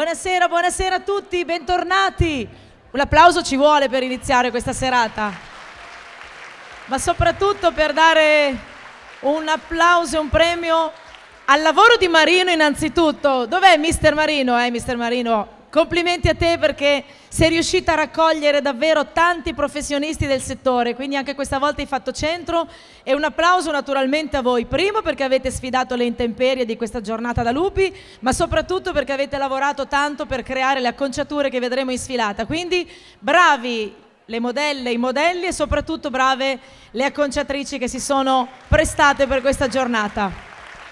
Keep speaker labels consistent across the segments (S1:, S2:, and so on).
S1: buonasera, buonasera a tutti, bentornati. Un applauso ci vuole per iniziare questa serata, ma soprattutto per dare un applauso e un premio al lavoro di Marino innanzitutto. Dov'è Mister Marino? Mister Marino, complimenti a te perché sei riuscita a raccogliere davvero tanti professionisti del settore, quindi anche questa volta hai fatto centro, e un applauso naturalmente a voi, primo perché avete sfidato le intemperie di questa giornata da lupi, ma soprattutto perché avete lavorato tanto per creare le acconciature che vedremo in sfilata, quindi bravi le modelle, i modelli e soprattutto brave le acconciatrici che si sono prestate per questa giornata.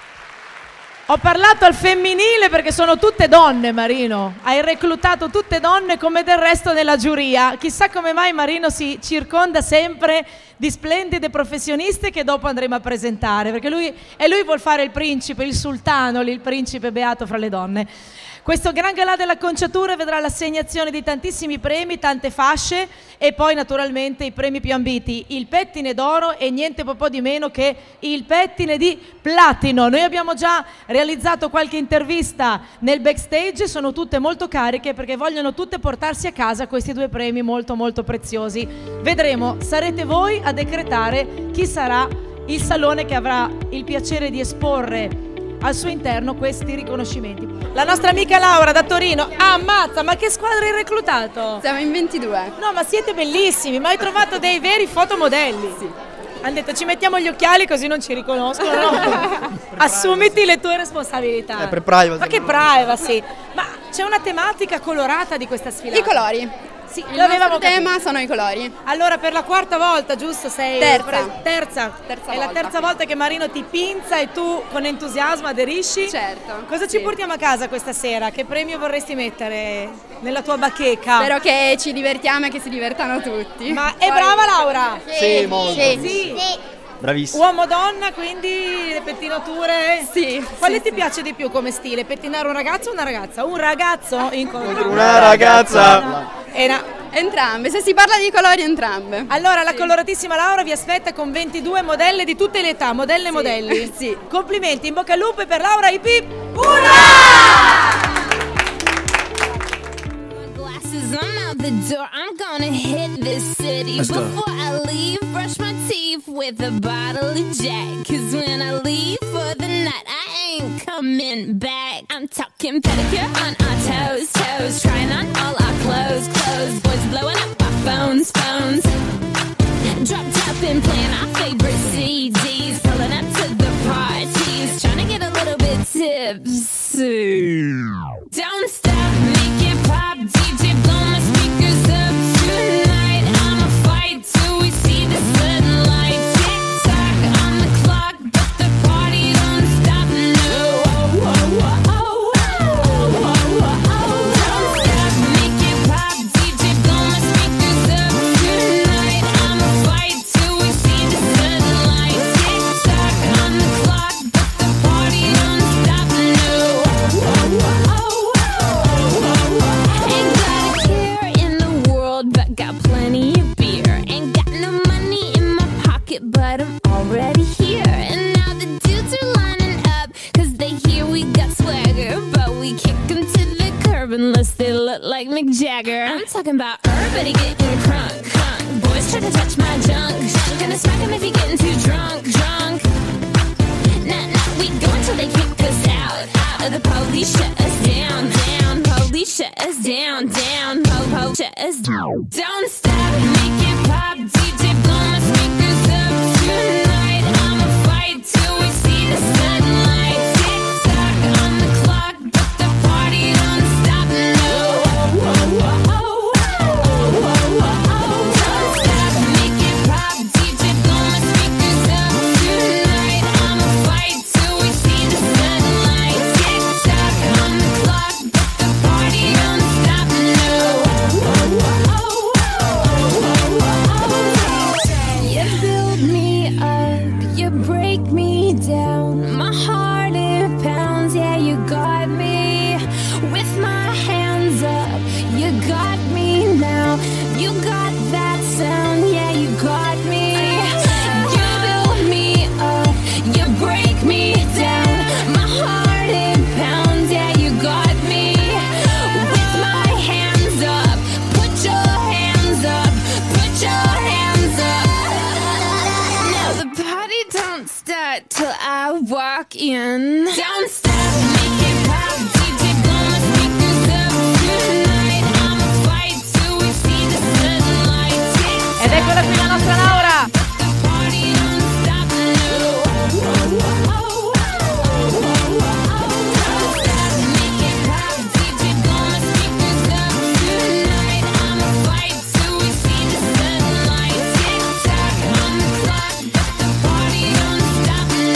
S1: Ho parlato al femminile perché sono tutte donne, Marino. Hai reclutato tutte donne come del resto della giuria. Chissà come mai Marino si circonda sempre di splendide professioniste che dopo andremo a presentare, perché lui vuol fare il principe, il sultano, il principe beato fra le donne. Questo gran galà dell'acconciatura vedrà l'assegnazione di tantissimi premi, tante fasce e poi naturalmente i premi più ambiti, il pettine d'oro e niente po' di meno che il pettine di platino. Noi abbiamo già realizzato qualche intervista nel backstage, sono tutte molto cariche perché vogliono tutte portarsi a casa questi due premi molto molto preziosi. Vedremo, sarete voi a decretare chi sarà il salone che avrà il piacere di esporre al suo interno questi riconoscimenti. La nostra amica Laura da Torino. Ammazza, ma che squadra hai reclutato?
S2: Siamo in 22.
S1: No, ma siete bellissimi, ma hai trovato dei veri fotomodelli?
S2: Sì.
S1: Hanno detto ci mettiamo gli occhiali così non ci riconoscono, no? Assumiti le tue responsabilità.
S3: Per privacy.
S1: Ma che privacy? Ma c'è una tematica colorata di questa sfilata?
S2: I colori.
S1: Sì,
S2: il nostro tema sono i colori.
S1: Allora per la quarta volta, giusto? Sei
S2: terza
S1: È la terza volta che Marino ti pinza e tu con entusiasmo aderisci?
S2: Certo.
S1: Cosa ci portiamo a casa questa sera? Che premio vorresti mettere nella tua bacheca?
S2: Spero che ci divertiamo e che si divertano tutti.
S1: Ma è brava Laura?
S3: Sì, molto.
S1: Sì.
S3: Bravissima.
S1: Uomo-donna, quindi le pettinature?
S2: Sì.
S1: Quale ti piace di più come stile? Pettinare un ragazzo o una ragazza? Un ragazzo incontro
S3: una ragazza.
S1: No.
S2: Entrambe, se si parla di colori entrambe.
S1: Allora la coloratissima Laura vi aspetta con 22 modelle di tutte le età, modelle e modelli.
S2: Sì.
S1: Complimenti, in bocca al lupo e per Laura ip ip.
S4: I'm out the door, I'm gonna hit this city. Before I leave, brush my teeth with a bottle of Jack. Cause when I leave for the night, I ain't coming back. I'm talking pedicure on our toes, toes. Trying on all our clothes, clothes. Boys blowing up our phones, phones. Dropped up and playing our favorite CDs. Pulling up to the parties. Trying to get a little bit tipsy. Don't stop, make it pop, DJ blow my speakers up tonight. I'ma fight till we see the sunlight. Tick tock on the clock, but the party don't stop. No, don't stop, make it pop, DJ blow my speakers up tonight. I'ma fight till we see the sunlight. Tick tock on the clock, but the party don't stop. No. Ain't got a care in the world, but got plenty of beer. Ain't got no money in my pocket, but I'm already here. And now the dudes are lining up, cause they hear we got swagger. But we kick them to the curb unless they look like Mick Jagger. I'm talking about everybody getting crunk, crunk. Boys try to touch my junk, junk. Gonna smack him if he getting too drunk, drunk. Nah, we go until they kick us out. The police shut us down, down. Police shut us down, down. Po shut us down. Don't stop, make it pop. DJ blow my speakers up tonight. I'ma fight till we see the sunlight. Tick tock on the clock, but the party don't stop. No. Don't stop, make it pop. DJ blow my speakers up tonight. I'ma fight till we see the sunlight. Tick tock on the clock, but the party don't stop. No. walk in. Don't stop, make it pop, DJ blow my speakers up tonight. I'ma fight till we see the sunlight.
S1: Ed eccola qui la nostra Laura.
S4: The party don't stop, no. Don't stop, make it pop, DJ blow my speakers up tonight. I'ma fight till we see the sunlight. Tick tock on the clock, but the party don't stop, no.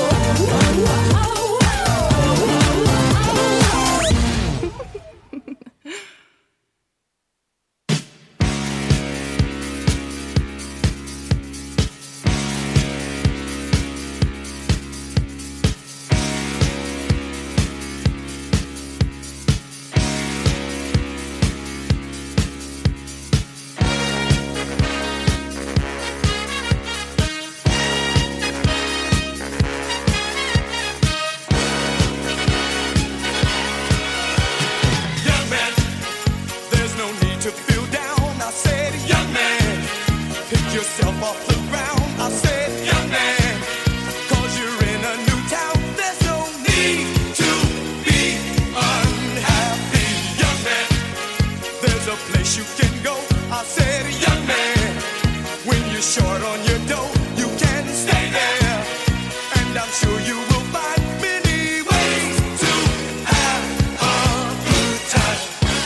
S5: Young man, there's no need to feel down. I said, young man, pick yourself off the ground. I said, young man, 'cause you're in a new town. There's no need to be unhappy. Young man, there's a place you can go. I said, young man, when you're short on your dough, you can stay there. And I'm sure you will find many ways to have a good time.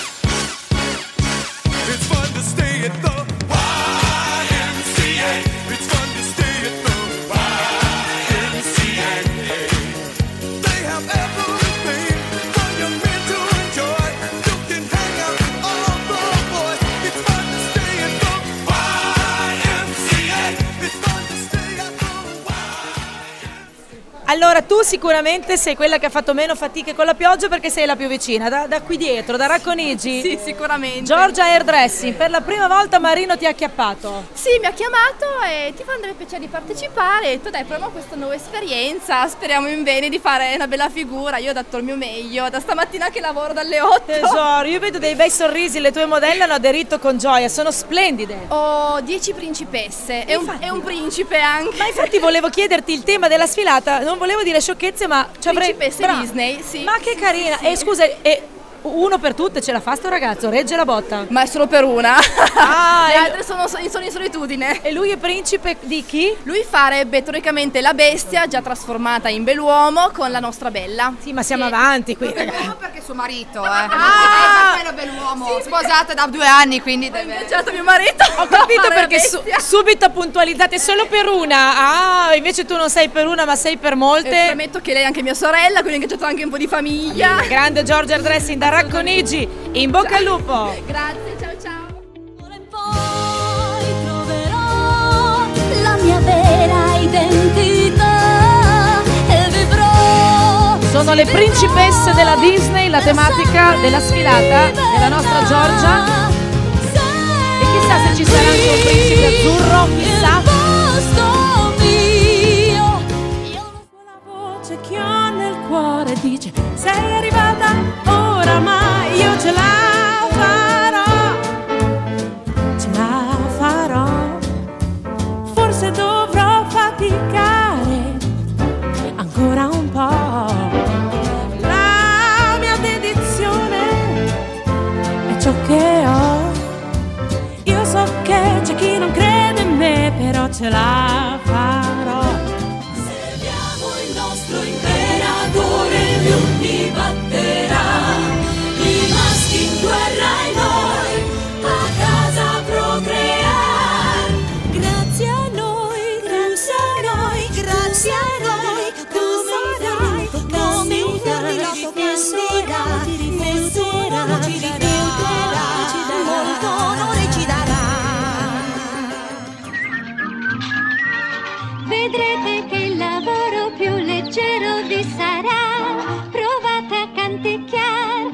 S5: It's fun to stay at the YMCA. It's fun to stay at the YMCA. They have everything for young men to enjoy. You can hang out with all the boys. It's fun to stay at the YMCA. It's fun to stay at the YMCA.
S1: Allora, tu sicuramente sei quella che ha fatto meno fatiche con la pioggia perché sei la più vicina, da qui dietro, da Racconigi.
S2: Sì, sicuramente.
S1: Giorgia Hairdressing, per la prima volta Marino ti ha acchiappato.
S2: Sì, mi ha chiamato e ti fa andare piacere di partecipare. E ho detto dai, proviamo questa nuova esperienza, speriamo in bene di fare una bella figura. Io ho dato il mio meglio, da stamattina che lavoro dalle 8.
S1: Tesoro, io vedo dei bei sorrisi, le tue modelle hanno aderito con gioia, sono splendide.
S2: Ho 10 principesse e un principe anche.
S1: Ma infatti volevo chiederti il tema della sfilata, non volevo dire sciocchezze, ma ci avrei...
S2: Principesse
S1: Brava.
S2: Disney, sì.
S1: Ma che carina!
S2: Sì.
S1: E scusa, uno per tutte ce la fa sto ragazzo, regge la botta.
S2: Ma è solo per una.
S1: Ah,
S2: Le
S1: e-
S2: altre sono in solitudine.
S1: E lui è principe di chi?
S2: Lui farebbe teoricamente la bestia già trasformata in bell'uomo con la nostra Bella.
S1: Sì, ma siamo avanti qui, ragazzi.
S6: No, perché suo marito,
S1: Ah!
S6: è per quello bell'uomo, sposata da 2 anni, quindi
S2: Ho
S6: deve...
S2: ingaggiato mio marito.
S1: Ho capito
S2: a fare la
S1: perché
S2: bestia.
S1: subito puntualizzate solo per una. Ah, invece tu non sei per una, ma sei per
S2: E
S1: molte.
S2: premetto che lei è anche mia sorella, quindi ho ingaggiato anche un po' di famiglia.
S1: Grande Giorgia Hairdressing da Racconigi, in bocca al lupo.
S2: Grazie, ciao ciao.
S4: Poi troverò la mia vera identità e vivrò.
S1: Sono le principesse della Disney, la tematica della sfilata della nostra Giorgia. E chissà se ci sarà anche un principe azzurro, chissà.
S4: La voce che ho nel cuore dice: sei arrivata oramai, io ce la farò, forse dovrò faticare ancora un po'. La mia dedizione è ciò che ho. Io so che c'è chi non crede in me, però ce la farò. Serviamo il nostro imperatore, lui batterà. I maschi in guerra e noi a casa procrear. Grazie a noi, grazie a noi, grazie a noi, come un fiore ci difenderà, molto onore ci darà.
S7: Vedrete che il lavoro più leggero vi sarà. Provate a canticchiare.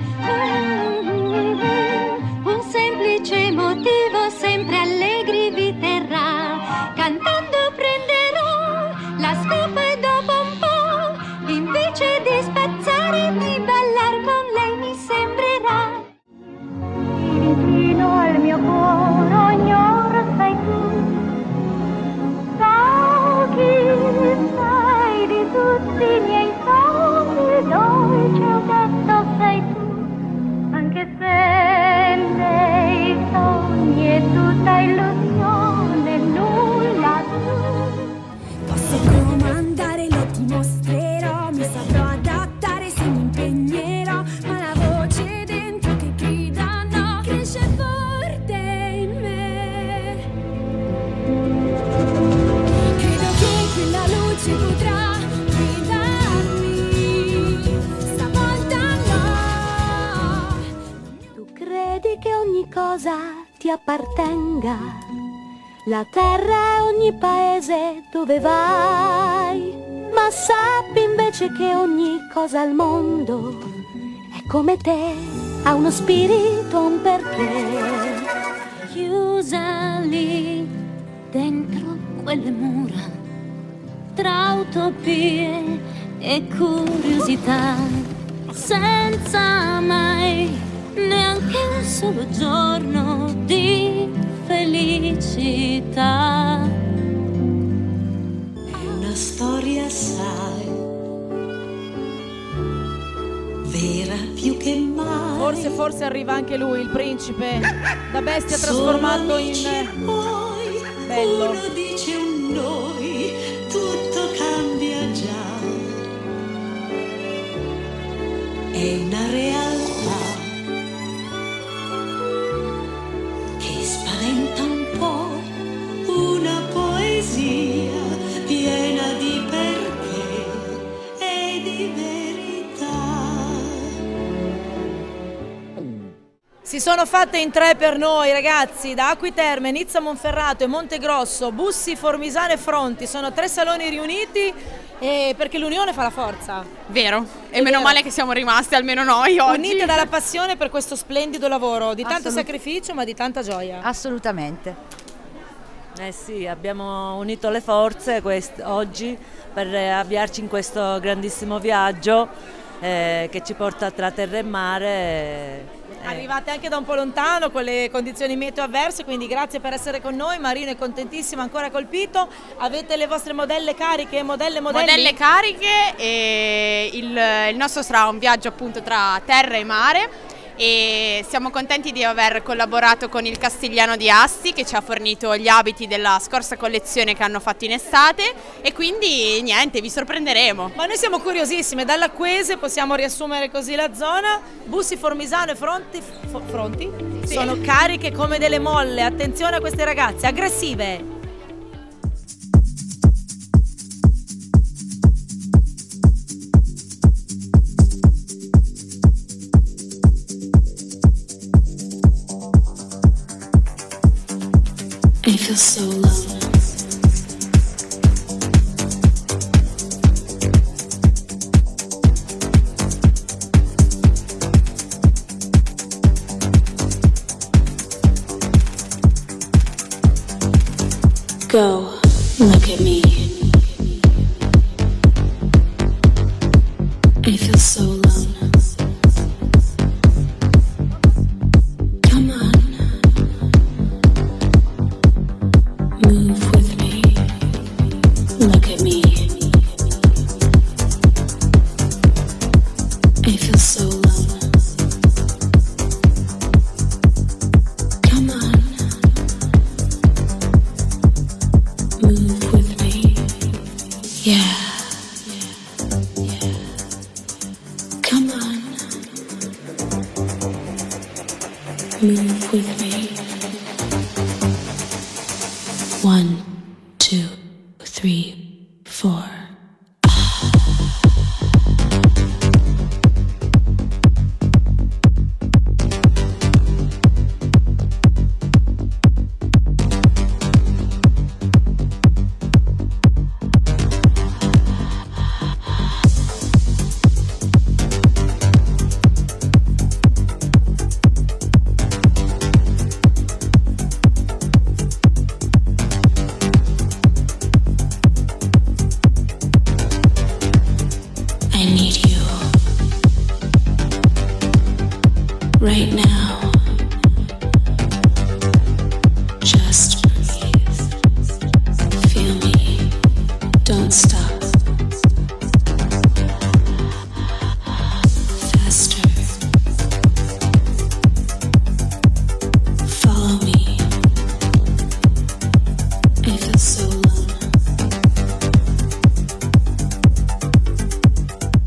S7: Un semplice motivo sempre allegri vi terrà. Cantando prenderò la scopa e dopo un po', invece di spazzare, di ballar con lei mi sembrerà. Vicino al mio cuore ogni ora sei tu. So chi sai di tutti
S4: mi saprò adattare se mi impegnerò, ma la voce dentro che grida no cresce forte in me. Credo che quella luce potrà guidarmi, stavolta no.
S7: Tu credi che ogni cosa ti appartenga, la terra e ogni paese dove vai, ma sappi invece che ogni cosa al mondo è come te, ha uno spirito, un perché. Chiusa lì dentro quelle mura, tra utopie e curiosità, senza mai neanche un solo giorno di felicità. È una storia, sai, vera più che mai.
S1: Forse arriva anche lui, il principe, da bestia trasformato in bello.
S7: Uno dice un noi, tutto cambia già. È una realtà che spaventa un po', una poesia piena di perché e di verità.
S1: Si sono fatte in 3 per noi, ragazzi, da Acqui Terme, Nizza Monferrato e Montegrosso, Bussi, Formisano e Fronti. Sono 3 saloni riuniti perché l'unione fa la forza.
S6: Vero, e meno male che siamo rimasti, almeno noi oggi.
S1: Unite dalla passione per questo splendido lavoro, di tanto sacrificio ma di tanta gioia.
S8: Assolutamente. Eh sì, abbiamo unito le forze oggi per avviarci in questo grandissimo viaggio che ci porta tra terra e mare.
S1: Arrivate anche da un po' lontano con le condizioni meteo avverse, quindi grazie per essere con noi. Marino è contentissimo, ancora colpito. Avete le vostre modelle cariche, modelli?
S6: Modelle cariche, e il nostro sarà un viaggio appunto tra terra e mare, e siamo contenti di aver collaborato con il Castigliano di Asti che ci ha fornito gli abiti della scorsa collezione che hanno fatto in estate, e quindi niente, vi sorprenderemo.
S1: Ma noi siamo curiosissime, dall'Acquese possiamo riassumere così la zona. Bussi, Formisano e Fronti sì, sono cariche come delle molle. Attenzione a queste ragazze aggressive.
S7: I feel so alone. Go, look at me. I feel so alone. Come on. Move with me. Look at me. I feel so alone. Come on. Move with me. Yeah. Come on. Move with me. 1, 2, 3, 4. I need you right now. Just breathe. Feel me. Don't stop. Faster. Follow me. I feel so alone.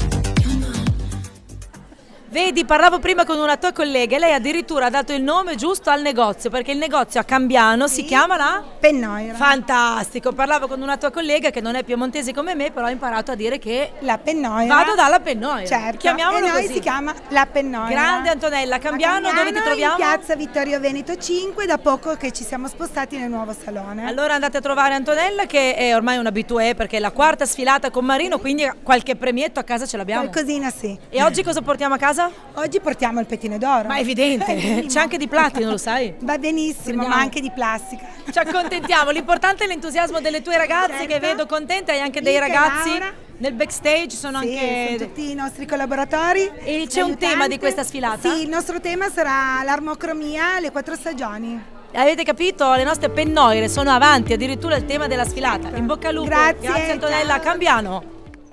S1: Vedi, parlavo prima con una tua collega e lei addirittura ha dato il nome giusto al negozio, perché il negozio a Cambiano si chiama la
S9: Pennoira.
S1: Fantastico, parlavo con una tua collega che non è piemontese come me, però ha imparato a dire che
S9: la Pennoira.
S1: Vado dalla Pennoira.
S9: Certo.
S1: Chiamiamolo
S9: e noi
S1: così.
S9: Si chiama la Pennoira.
S1: Grande Antonella, Cambiano, dove ti troviamo?
S9: In piazza Vittorio Veneto 5, da poco che ci siamo spostati nel nuovo salone.
S1: Allora andate a trovare Antonella, che è ormai un abitué, perché è la quarta sfilata con Marino, quindi qualche premietto a casa ce l'abbiamo.
S9: Qualcosina sì.
S1: E oggi cosa portiamo a casa?
S9: Oggi portiamo il pettine d'oro.
S1: Ma è evidente, c'è anche di platino, lo sai?
S9: Va benissimo,
S1: Prendiamo.
S9: ma anche di plastica.
S1: Ci accontentiamo, l'importante è l'entusiasmo delle tue ragazze, che vedo contente, hai anche dei
S9: Mica e
S1: ragazzi
S9: Laura.
S1: nel backstage, sono
S9: Sì,
S1: anche...
S9: sono tutti i nostri collaboratori.
S1: E c'è un tema di questa sfilata?
S9: Sì, il nostro tema sarà l'armocromia, le 4 stagioni.
S1: Avete capito? Le nostre pennoire sono avanti, addirittura il tema della sfilata. In bocca al lupo.
S9: Grazie,
S1: Antonella,
S9: ciao.
S1: Cambiano.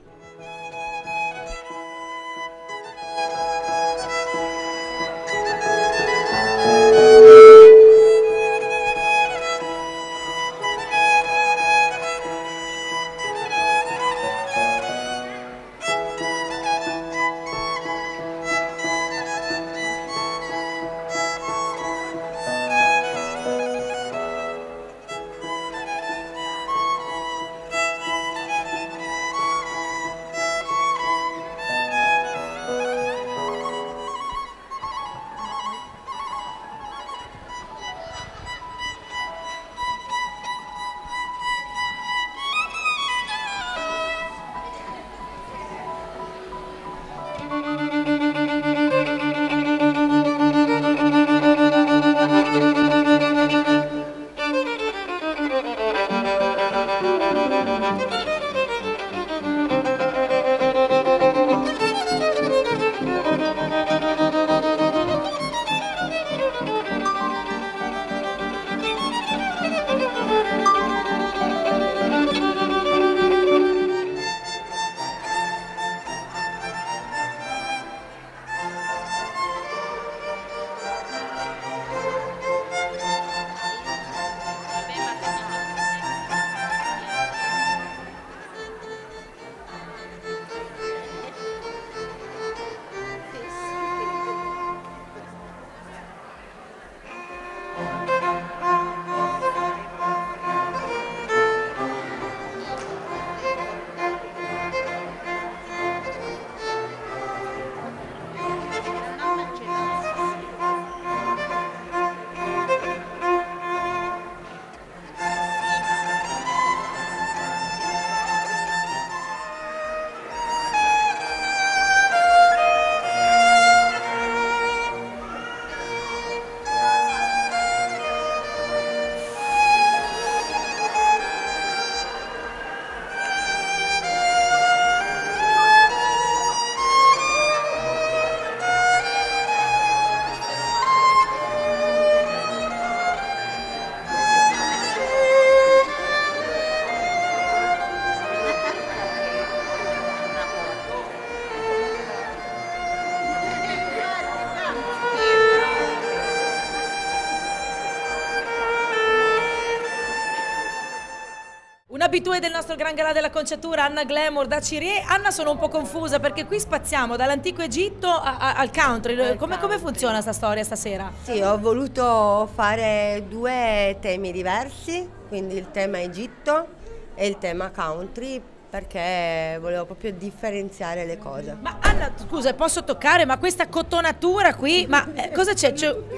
S1: Abitue del nostro Gran Galà della Conciatura, Anna Glamour da Cirie. Anna, sono un po' confusa perché qui spaziamo dall'antico Egitto al country. Come funziona sta storia stasera?
S10: Sì, ho voluto fare 2 temi diversi, quindi il tema Egitto e il tema country, perché volevo proprio differenziare le cose.
S1: Ma Anna, scusa, posso toccare? Ma questa cotonatura qui, ma cosa c'è?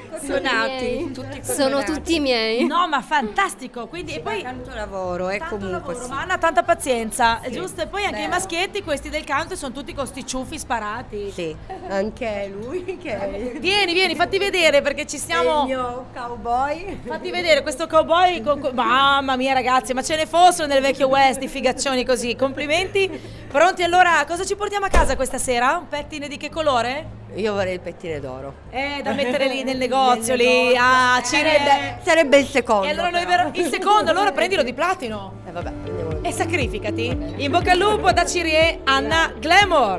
S11: Sono tutti miei.
S1: No, ma fantastico. Quindi, e poi
S10: tanto lavoro, comunque
S1: lavoro,
S10: sì.
S1: Ma Anna ha tanta pazienza,
S10: Sì.
S1: giusto? E poi anche i maschietti, questi del country, sono tutti con sti ciuffi sparati.
S10: Sì, anche lui che...
S1: Vieni, fatti vedere perché ci stiamo...
S10: il mio cowboy.
S1: Fatti vedere questo cowboy mamma mia ragazzi, ma ce ne fossero nel vecchio West di figaccioni così. Complimenti. Pronti? Allora, cosa ci portiamo a casa questa sera? Un pettine di che colore?
S10: Io vorrei il pettine d'oro.
S1: Da mettere lì nel negozio, lì. Ah,
S10: sarebbe il secondo.
S1: E allora il secondo, allora prendilo di platino.
S10: Vabbè, prendiamolo.
S1: E sacrificati. In bocca al lupo da Cirie, Anna Glamour.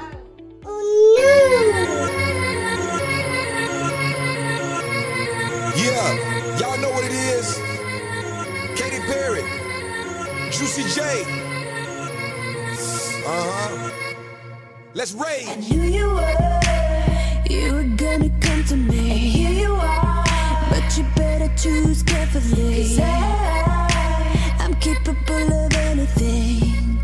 S5: Yeah, y'all know what it is. Katy Perry, Juicy J. Let's rage.
S12: I knew you were
S4: you were gonna come to me. And here you are, but you better choose carefully. 'Cause I'm capable of anything,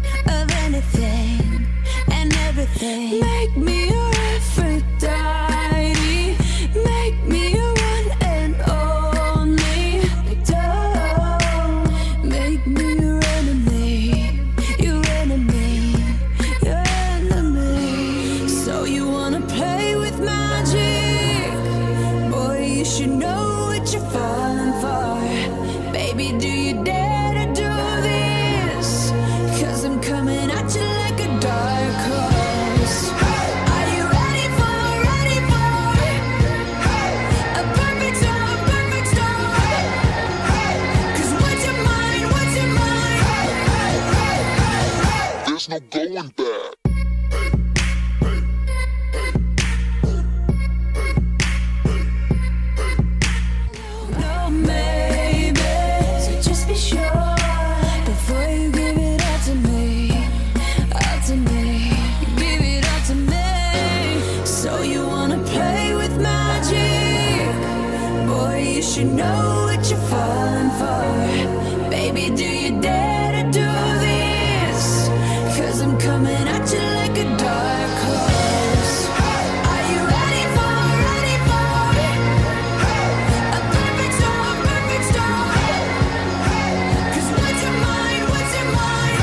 S4: and everything. Make me your Aphrodite, make me your one and only. Don't make me your enemy, your enemy, your enemy. So you wanna play with magic? Boy, you should know what you're falling for. Baby, do you dare to do this? 'Cause I'm coming at you like a dark horse. Are you ready for a perfect storm, perfect storm? 'Cause what's your mind, what's your mind?
S11: There's no going back.
S4: No, maybe. So just be sure before you give it all to me, all to me. You give it all to me. So you wanna play with magic? Boy, you should know what you're falling for. Baby, do you dare to do this? 'Cause I'm coming at you like a dark horse. Are you ready for a perfect storm, perfect storm? 'Cause what's your mind, what's your mind?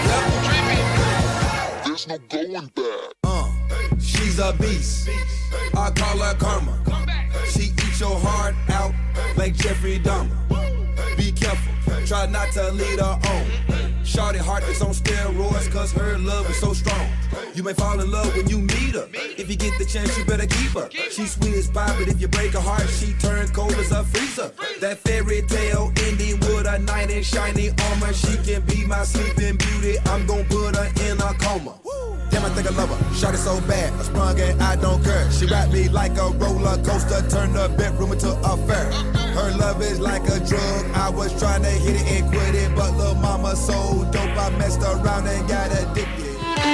S11: There's no going back.
S5: She's a beast. I call her karma. She eats your heart out like Jeffrey Dahmer. Be careful, try not to lead her on. Shorty heart is on steroids 'cause her love is so strong. You may fall in love when you meet her. If you get the chance, you better keep her. She's sweet as pie, but if you break her heart, she turns cold as a freezer. That fairy tale ending with a knight in shiny armor. She can be my sleeping beauty. I'm gonna put her in a coma. Damn, I think I love her. Shot it so bad, I sprung and I don't care. She wrapped me like a roller coaster, turned the bedroom into a fair. Her love is like a drug. I was trying to hit it and quit it, but lil' mama so dope, I messed around and got addicted.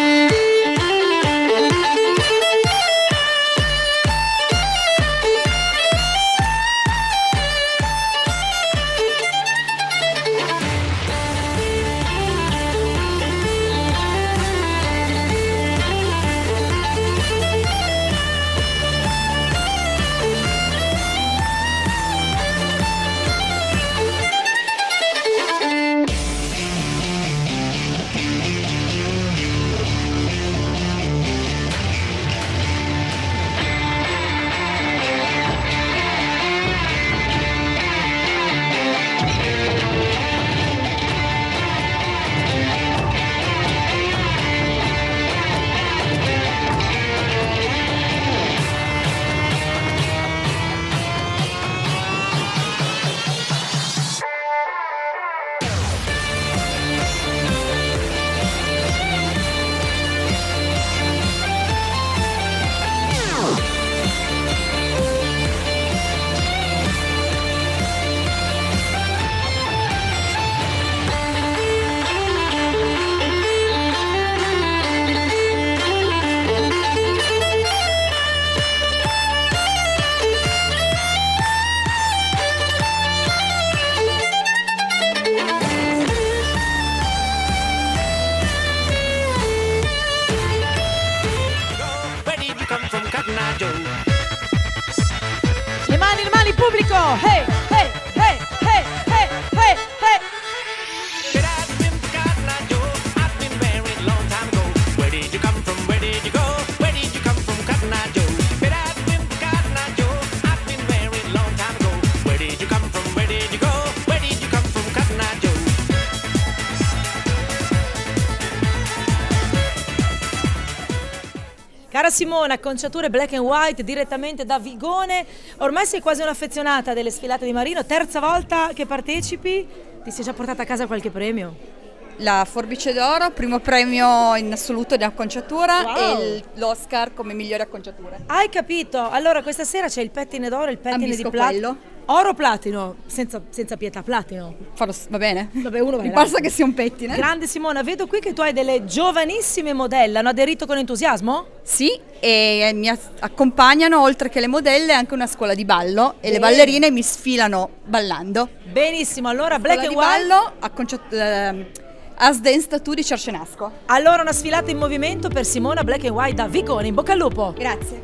S1: Le mani, pubblico! Hey, hey, hey, hey, hey, hey, hey! Cara Simona, acconciature black and white direttamente da Vigone. Ormai sei quasi un'affezionata delle sfilate di Marino. Terza volta che partecipi, ti sei già portata a casa qualche premio?
S12: La Forbice d'Oro, primo premio in assoluto di acconciatura,
S1: Wow.
S12: e l'Oscar come migliore acconciatura.
S1: Hai capito? Allora questa sera c'è il pettine d'oro e il pettine di
S12: Ambisco
S1: platino.
S12: quello.
S1: Oro o platino? Senza pietà, platino.
S12: Va bene.
S1: Vabbè, uno va
S12: Mi
S1: là.
S12: basta che sia un pettine.
S1: Grande Simona, vedo qui che tu hai delle giovanissime modelle, hanno aderito con entusiasmo?
S12: Sì, e mi accompagnano oltre che le modelle anche una scuola di ballo e le
S1: Bene.
S12: ballerine mi sfilano ballando.
S1: Benissimo, allora Black
S12: Scuola
S1: and
S12: di
S1: White.
S12: ballo a As Dance Tattoo di Cercenasco.
S1: Allora una sfilata in movimento per Simona Black and White da Vigone, in bocca al lupo.
S12: Grazie.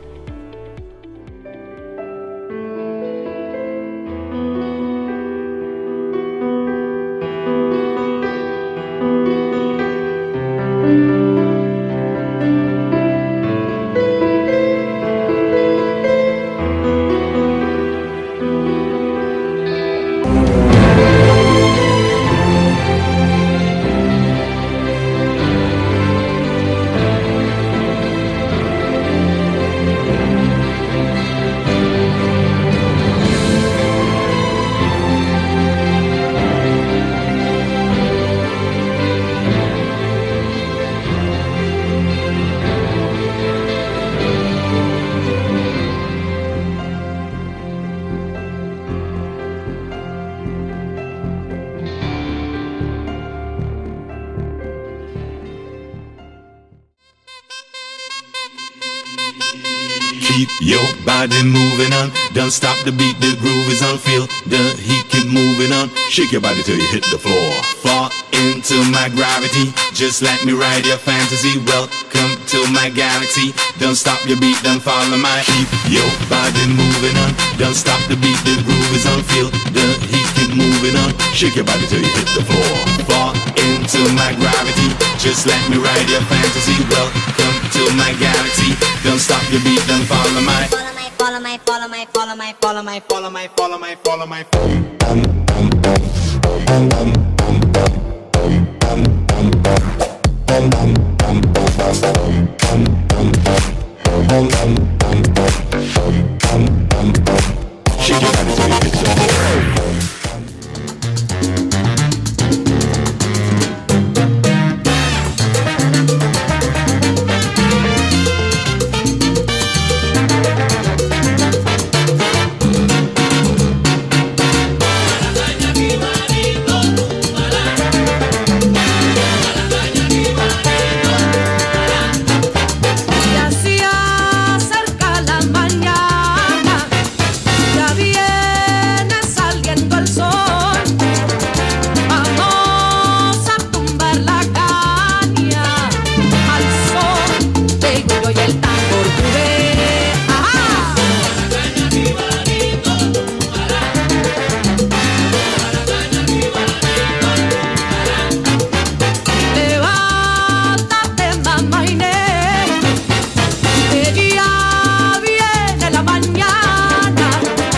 S13: Keep your body moving on. Don't stop the beat, the groove is on. Feel the heat, keep moving on. Shake your body till you hit the floor. Fall into my gravity. Just let me ride your fantasy. Welcome to my galaxy. Don't stop your beat, don't follow my. Keep your body moving on. Don't stop the beat, the groove is on. Feel the heat, keep moving on. Shake your body till you hit the floor. Fall into my gravity. Just let me ride your fantasy. Welcome to my galaxy. Don't stop your beat, don't follow my.
S14: Follow my, follow my, follow my, follow my, follow my, follow my, follow my,
S13: Shake your body till you hit the floor.
S5: Ya se acerca la mañana, ya viene saliendo el sol. Vamos a tumbar la caña al son del grillo y el tambor. Tú ve, ajá. Levántate, mamá Inés, que ya viene la mañana.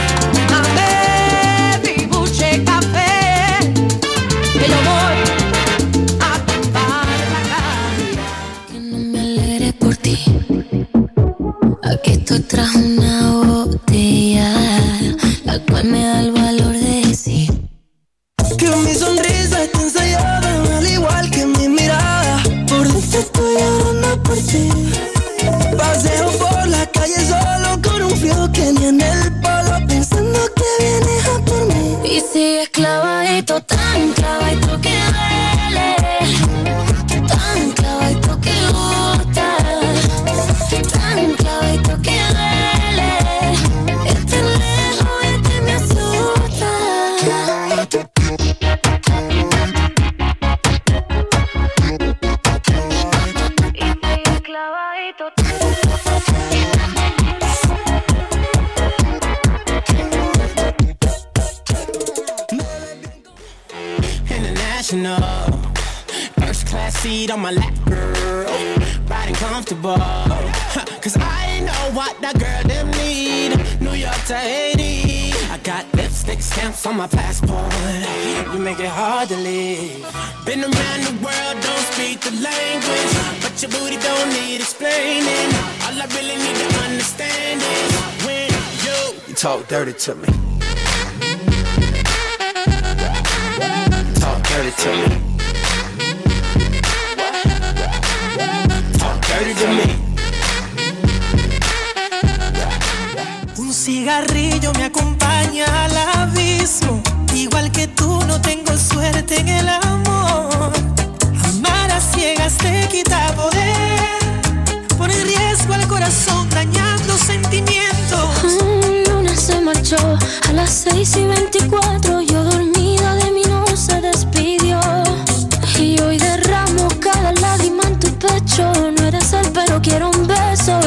S5: Dame mi buche café, que yo voy a tumbar la caña.
S4: Que no me alegre por ti. Aquí estoy tras una botella, la cual me da el valor de decir
S5: Que mi sonrisa está ensayada, al igual que mi mirada. Por dentro estoy llorando por ti. Paseo por la calle solo con un frío que ni en el polo, pensando que vienes a por mí.
S4: y sigues clavadito, tan clavadito que duele, tan clavadito que gusta, tan clavadito que duele. Estar lejos de ti me asusta.
S5: International, first class seat on my lap, girl, riding comfortable. Cause I know what that girl them need. New York to Haiti, I got lipstick stamps on my passport. You make it hard to leave. Been around the world, don't speak the language, but your booty don't need explaining. All I really need to understand is when you talk dirty to me. Talk dirty to me. Talk dirty to me. Un
S15: cigarrillo me acompaña al abismo. Igual que tú no tengo suerte en el amor. Amar a ciegas te quita poder. Pone en riesgo al corazón dañando sentimientos.
S4: Luna se marchó a las 6:24. Yo dormida de mí no se despidió. Y hoy derramo cada lágrima en tu pecho. No eres él pero quiero un beso.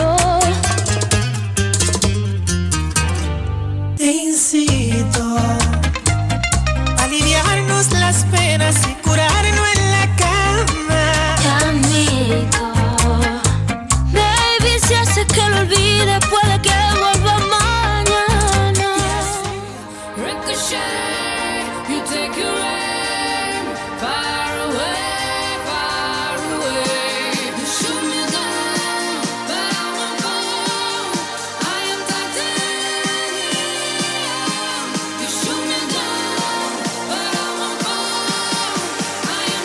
S15: Te incito a aliviarnos las penas y curarnos en la cama.
S4: Te admito, baby, si hace que lo olvide puede que vuelva mañana. Ricochet, you take your aim far away, far away. You shoot me down, but I won't fall. I am titanium. You shoot me down, but I won't fall. I am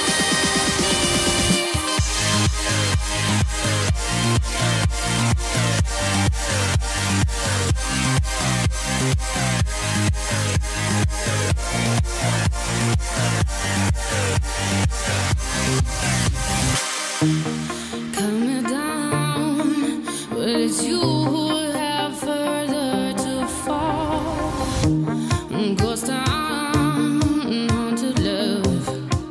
S4: coming down, but it's you who have further to fall. Ghost town, haunted love.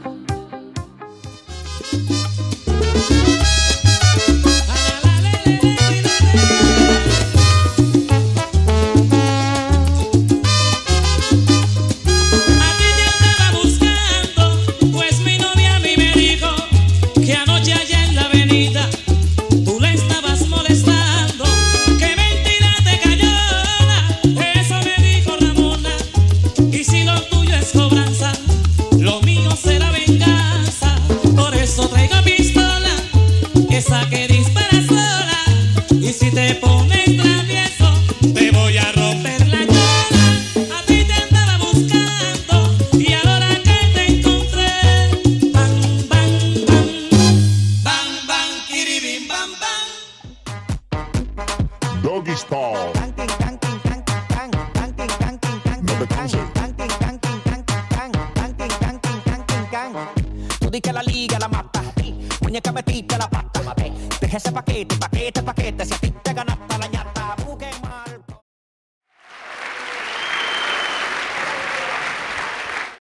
S16: A ti te andaba buscando, pues mi novia a mí me dijo que anoche allá en la avenida tú la estabas molestando. Que mentira te cayó, eso me dijo Ramona. Y si lo tuyo es cobranza, lo mío será venganza. Por eso traigo pistola, esa que dispara sola. Y si te pones travieso, te voy a romper la chola. A ti te andaba buscando y ahora que te encontré, bang, bang, bang, bang, bang, kiribim, bang, bang.
S11: Doggy style. No me canses.
S17: Tú di que la liga la mata, muñeca metiste la pata. Deja ese paquete, paquete, paquete. Si a ti te ganaste la ñata.